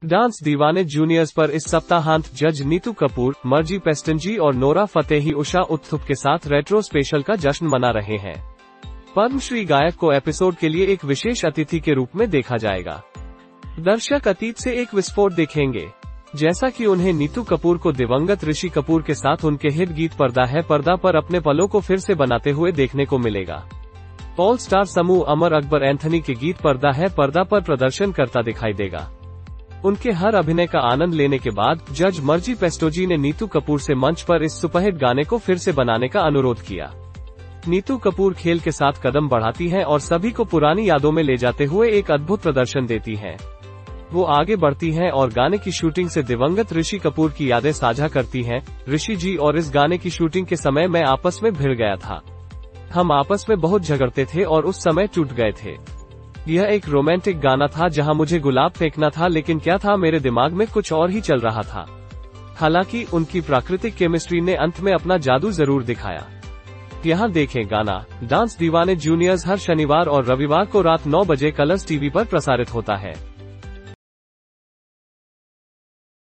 Dance दीवाने juniors पर इस सप्ताहांत जज नीतू कपूर, मर्जी पेस्टनजी और नोरा फतेही उषा उत्थुप के साथ रेट्रो स्पेशल का जश्न मना रहे हैं। पद्मश्री गायक को एपिसोड के लिए एक विशेष अतिथि के रूप में देखा जाएगा। दर्शक अतीत से एक विस्फोट देखेंगे, जैसा कि उन्हें नीतू कपूर को दिवंगत ऋषि कपूर के साथ उनके हिट गीत पर्दा है पर्दा पर अपने पलों को फिर से बनाते हुए देखने को मिलेगा। ऑल स्टार समूह अमर अकबर एंथनी के गीत पर्दा है पर्दा पर प्रदर्शन करता दिखाई देगा। उनके हर अभिनय का आनंद लेने के बाद जज मर्जी पेस्टोजी ने नीतू कपूर से मंच पर इस सुपरहिट गाने को फिर से बनाने का अनुरोध किया। नीतू कपूर खेल के साथ कदम बढ़ाती हैं और सभी को पुरानी यादों में ले जाते हुए एक अद्भुत प्रदर्शन देती हैं। वो आगे बढ़ती हैं और गाने की शूटिंग से दिवंगत ऋषि कपूर की यादें साझा करती हैं। ऋषि जी और इस गाने की शूटिंग के समय मैं आपस में भिड़ गया था। हम आपस में बहुत झगड़ते थे और उस समय टूट गए थे। यह एक रोमांटिक गाना था जहां मुझे गुलाब फेंकना था, लेकिन क्या था, मेरे दिमाग में कुछ और ही चल रहा था। हालांकि उनकी प्राकृतिक केमिस्ट्री ने अंत में अपना जादू जरूर दिखाया। यहाँ देखें गाना। डांस दीवाने जूनियर्स हर शनिवार और रविवार को रात 9 बजे कलर्स टीवी पर प्रसारित होता है।